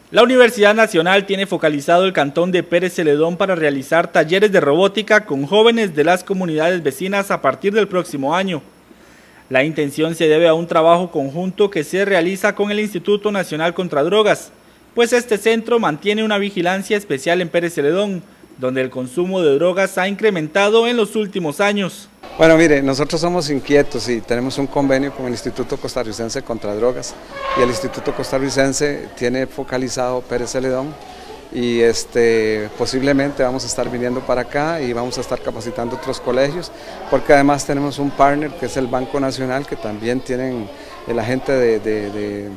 La Universidad Nacional tiene focalizado el cantón de Pérez Celedón para realizar talleres de robótica con jóvenes de las comunidades vecinas a partir del próximo año. La intención se debe a un trabajo conjunto que se realiza con el Instituto Nacional contra Drogas, pues este centro mantiene una vigilancia especial en Pérez Celedón, donde el consumo de drogas ha incrementado en los últimos años. Bueno, mire, nosotros somos inquietos y tenemos un convenio con el Instituto Costarricense contra Drogas y el Instituto Costarricense tiene focalizado Pérez Celedón y posiblemente vamos a estar viniendo para acá y vamos a estar capacitando otros colegios porque además tenemos un partner que es el Banco Nacional, que también tienen el agente de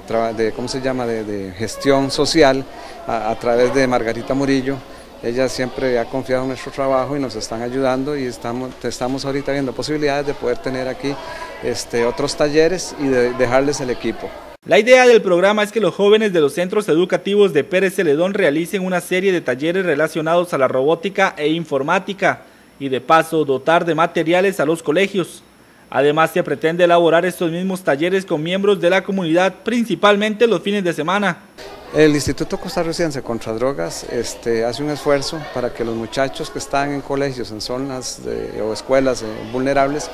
gestión social a través de Margarita Murillo. Ella siempre ha confiado en nuestro trabajo y nos están ayudando y estamos ahorita viendo posibilidades de poder tener aquí otros talleres y de dejarles el equipo. La idea del programa es que los jóvenes de los centros educativos de Pérez Celedón realicen una serie de talleres relacionados a la robótica e informática y de paso dotar de materiales a los colegios. Además se pretende elaborar estos mismos talleres con miembros de la comunidad, principalmente los fines de semana. El Instituto Costarricense contra Drogas hace un esfuerzo para que los muchachos que están en colegios, en zonas o escuelas vulnerables,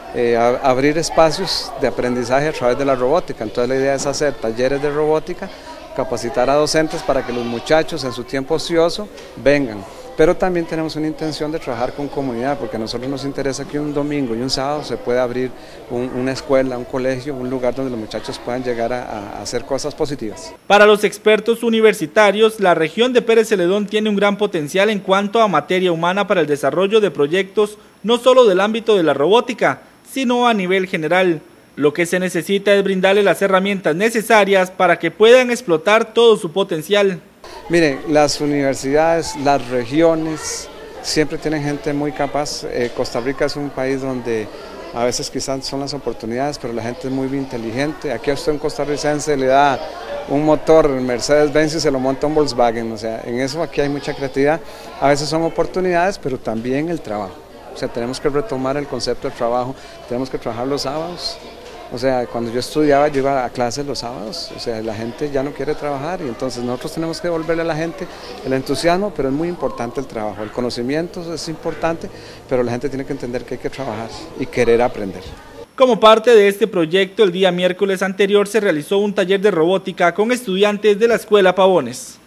abrir espacios de aprendizaje a través de la robótica. Entonces la idea es hacer talleres de robótica, capacitar a docentes para que los muchachos en su tiempo ocioso vengan. Pero también tenemos una intención de trabajar con comunidad, porque a nosotros nos interesa que un domingo y un sábado se pueda abrir una escuela, un colegio, un lugar donde los muchachos puedan llegar a hacer cosas positivas. Para los expertos universitarios, la región de Pérez Celedón tiene un gran potencial en cuanto a materia humana para el desarrollo de proyectos no solo del ámbito de la robótica, sino a nivel general. Lo que se necesita es brindarle las herramientas necesarias para que puedan explotar todo su potencial. Miren, las universidades, las regiones, siempre tienen gente muy capaz. Costa Rica es un país donde a veces quizás son las oportunidades, pero la gente es muy inteligente. Aquí a usted un costarricense le da un motor Mercedes-Benz y se lo monta un Volkswagen. O sea, en eso aquí hay mucha creatividad. A veces son oportunidades, pero también el trabajo. O sea, tenemos que retomar el concepto del trabajo, tenemos que trabajar los sábados. O sea, cuando yo estudiaba, yo iba a clases los sábados, o sea, la gente ya no quiere trabajar y entonces nosotros tenemos que devolverle a la gente el entusiasmo, pero es muy importante el trabajo, el conocimiento es importante, pero la gente tiene que entender que hay que trabajar y querer aprender. Como parte de este proyecto, el día miércoles anterior se realizó un taller de robótica con estudiantes de la Escuela Pavones.